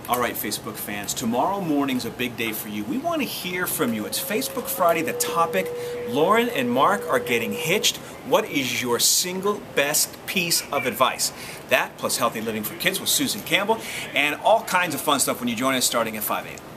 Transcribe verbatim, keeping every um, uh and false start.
All right, Facebook fans, tomorrow morning's a big day for you. We want to hear from you. It's Facebook Friday. The topic, Lauren and Mark are getting hitched. What is your single best piece of advice? That plus healthy living for kids with Susan Campbell and all kinds of fun stuff when you join us starting at five a m